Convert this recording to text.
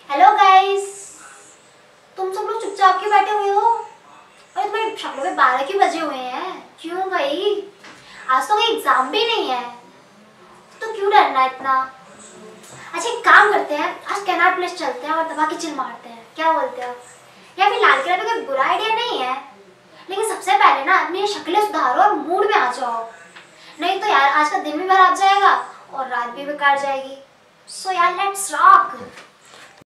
Hello guys, तुम सब लोग चुपचाप क्यों बैठे हुए हो? अरे तुम्हारी शक्लों में 12 क्यों बजे हुए हैं? क्यों भाई? आज तो कोई एग्जाम भी नहीं है, तो क्यों डरना इतना? अच्छा एक काम करते हैं, आज कैनाट प्लेस चलते हैं और दबा के चिल मारते हैं, क्या बोलते हो? या फिर लाल किला भी कोई बुरा आइडिया नहीं है, लेकिन सबसे पहले ना अपनी शक्लें सुधारो और मूड में आ जाओ, नहीं तो यार आज का दिन भी खराब जाएगा और रात भी बेकार जाएगी। सो यार लेट्स रॉक।